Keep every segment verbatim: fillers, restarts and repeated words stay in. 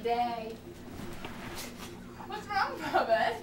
day. What's wrong, Robin?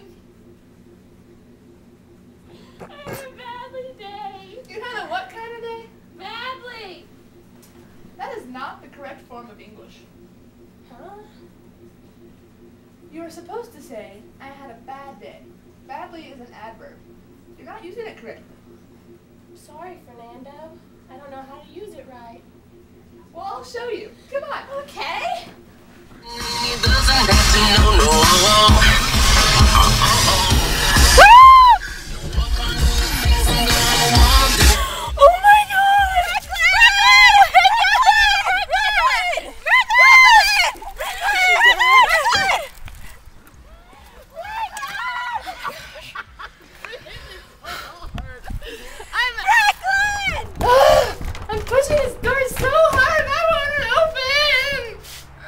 I had a badly day. You had a what kind of day? Badly. That is not the correct form of English. Huh? You are supposed to say, I had a bad day. Badly is an adverb. You're not using it correctly. Sorry, Fernando. I don't know how to use it right. Well, I'll show you. Come on. Okay. He doesn't have to know no. Oh my God! I'm pushing his door so hard, I want it open!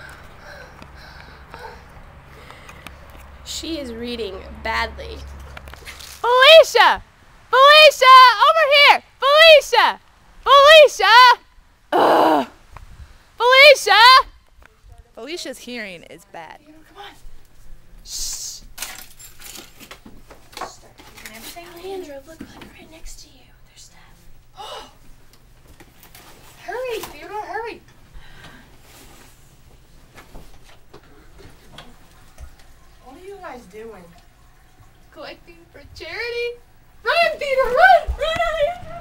She is reading badly. Felicia! Felicia! Over here! Felicia! Felicia! Ugh. Felicia! Felicia's hearing is bad. Come on. Shh. Alejandro, look, look right next to you. There's stuff. Hurry, Theodore, hurry. What are you guys doing? Collecting for charity. Run, Theodore, run! Run, Alejandro!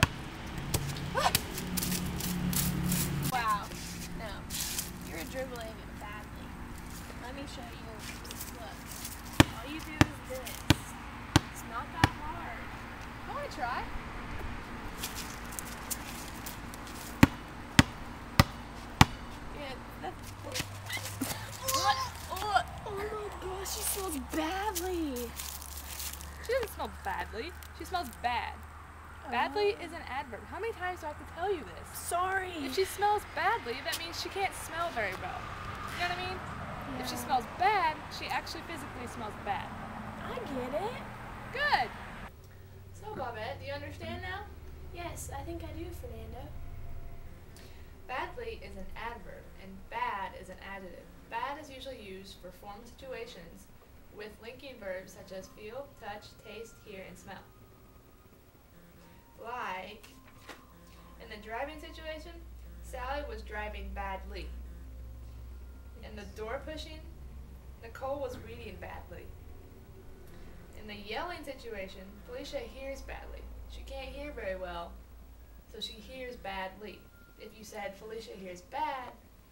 Wow. No, you're dribbling badly. Let me show you. Look, all you do is this. It's not that hard. I want to try. Yeah, that's... What? Oh, oh my gosh, she smells badly. She doesn't smell badly. She smells bad. Badly is an adverb. How many times do I have to tell you this? Sorry. If she smells badly, that means she can't smell very well. You know what I mean? Yeah. If she smells bad, she actually physically smells bad. I get it. Good. So, Bobette, do you understand now? Yes, I think I do, Fernando. Badly is an adverb, and bad is an adjective. Bad is usually used for formal situations with linking verbs such as feel, touch, taste, hear, and smell. Like, in the driving situation, Sally was driving badly. In the door pushing, Nicole was reading badly. In the yelling situation, Felicia hears badly. She can't hear very well, so she hears badly. If you said Felicia hears bad,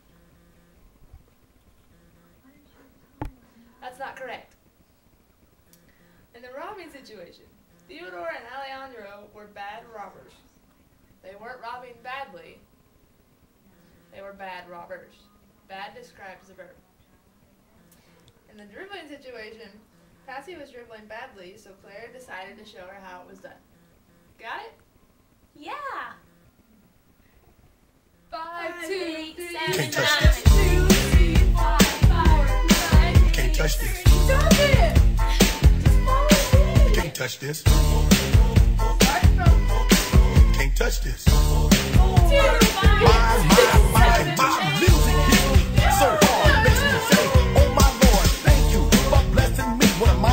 that's not correct. In the robbing situation, Theodore and Alejandro were bad robbers. They weren't robbing badly. They were bad robbers. Bad describes the verb. In the dribbling situation, Patsy was dribbling badly, so Claire decided to show her how it was done. Got it? Yeah. Five, Five, two, eight, three, seven, nine, nine, two, three, five, four, nine, You can't touch this. Stop it! Just follow me. You can't touch this. Start from You can't touch this. two, five, My, my, my, my music hit me so hard. Makes me say, oh my Lord, thank you for blessing me. One of my